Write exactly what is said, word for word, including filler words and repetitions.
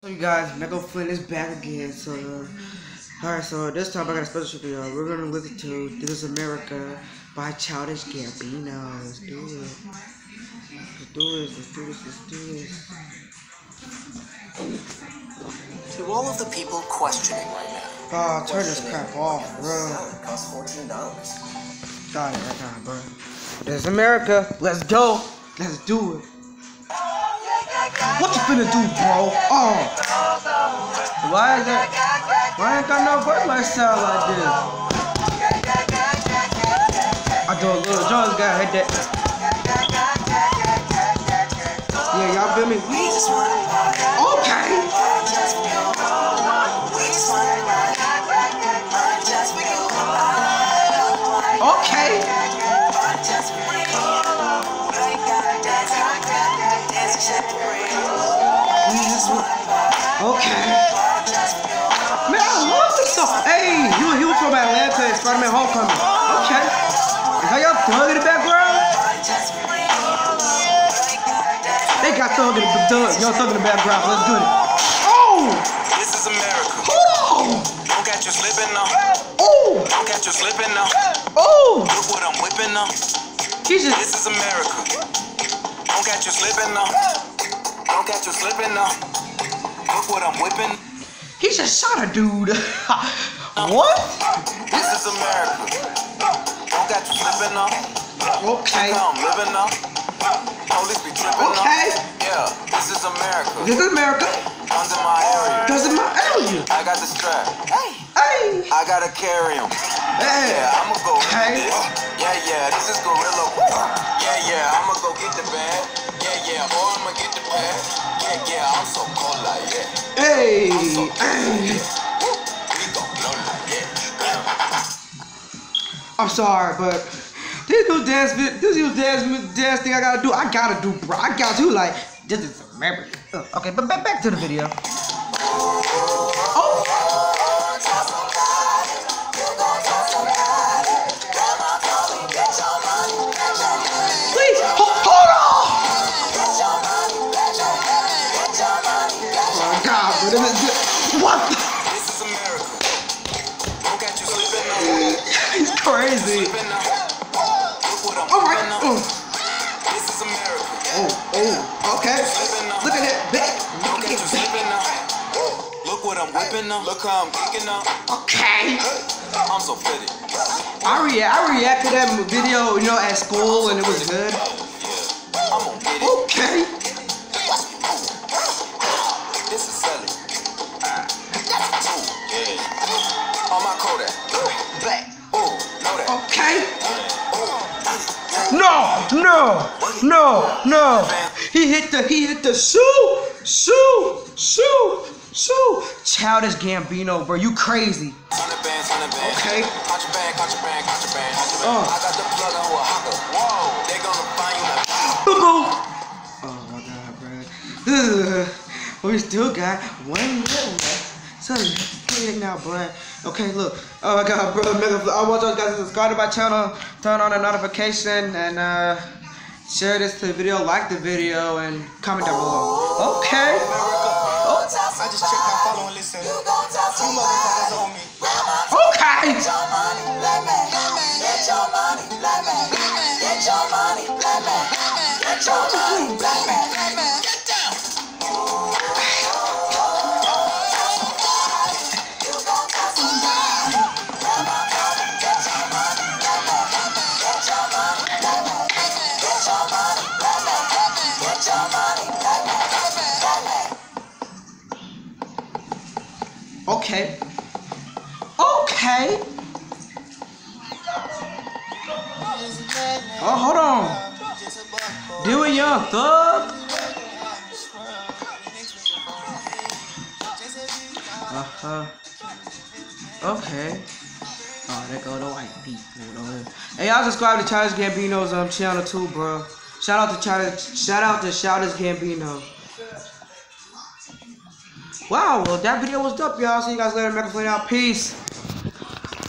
So you guys, Mega Flynn is back again. So, uh, alright, so this time I got a special for y'all. We're gonna listen to "This Is America" by Childish Gambino. Let's do it. Let's do this. Let's do this. Let's do this. To all of the people questioning right now. Oh, turn this crap off, bro. It costs fourteen dollars. Got it right now, bro. This is America. Let's go. Let's do it. What you finna do, bro? Oh. Why is that? Why ain't got no voice like sound like this? I do a little Jones guy hit that. Yeah, y'all feel me? Okay. Okay. Okay. Man, I love this song. Hey, he was, he was from Atlanta and Spider-Man Homecoming. Okay. Is that y'all Thug in the background? They got Thug in the Thug. Y'all Thug in the background. Let's do it. Oh! This is America. Hold on! Don't catch you slipping now. Oh! Don't catch you slipping now. Oh! Look what I'm whipping now. He's just... This is America. Don't catch you slipping now. Don't catch you slipping now. Look what I'm whipping. He just shot a dude. What? This is America. Don't catch you slipping now. Okay. Look how I'm living now. Police be tripping now. Okay. Yeah, this is America. This is America. Under my area. Cause in my area. I got the strap. Hey. Hey. I gotta carry him. Hey. Yeah, I'ma go Hey. get this. Yeah, yeah, this is Gorilla. Yeah, yeah, I'ma go get the bag. Yeah, yeah, or I'ma get the bag. Yeah, yeah, I'm so cold like yeah. Hey. I'm so cold Hey. like yeah. We gon' blow like yeah. I'm sorry, but this new dance, this new dance, dance thing I gotta do, I gotta do, bro. I got to like, this is America. Uh, okay, but back, back to the video. Oh. Please, hold, hold on. Oh my God, bro, this is good. What? This is America. Don't catch you slipping now. He's crazy. Slipping now. Look what I'm All right. whipping now. Oh, This is America. oh, oh. Okay. Slipping now. Look at that back. Don't Look catch at you that slipping now. Look what I'm whipping now. Look how I'm kicking now. back. Okay. I'm so fitted. I react. I reacted to that video, you know, at school, and it was good. Yeah, I'm gonna get it. Okay. This is selling. Yeah. On my Kodak. Black. Oh, know that. Okay. No, no, no, no. He hit the. He hit the shoe, shoe, shoe, shoe. Childish Gambino, bro, you crazy. Hundred bands, hundred bands. Okay. Contraband, contraband, contraband, contraband. Oh. I got the plug on who a hawker. Whoa. They gonna find you like. Boom, boom. Oh my God, bro. Ugh. But we still got one minute left. So let's get it now, bro. Okay, look. Oh my God, bro. Mega, I want you guys to subscribe to my channel, turn on the notification, and uh, share this to the video, like the video, and comment down below. Okay. Oh. I just checked my follow and listen. You motherfuckers on me. Okay. Get your money, let me. Get your money, let me. Get your money, let me. Get your money, let me. Get down. You gon' tell somebody. Grandma told me, get your money, let me. Get your money, let me. Get your money, let me. Get your money, let me. Let me. Okay. Okay. Oh, hold on. Do it, Young Thug. Uh huh. Okay. Oh, there go the white people. Hey, y'all subscribe to Childish Gambino's um channel too, bro. Shout out to Childish. Shout out to Childish Gambino. Wow, well that video was dope, y'all. See you guys later. Mega Flynn out. Peace.